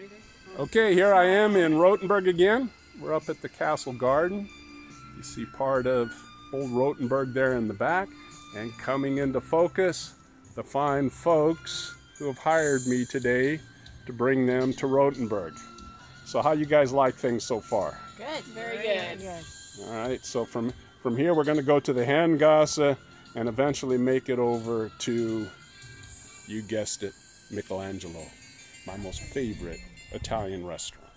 Okay, here I am in Rothenburg again. We're up at the Castle Garden. You see part of old Rothenburg there in the back. And coming into focus, the fine folks who have hired me today to bring them to Rothenburg. So how you guys like things so far? Good, very good. All right, so from here we're going to go to the Handgasse and eventually make it over to, you guessed it, Michelangelo, my most favorite Italian restaurant.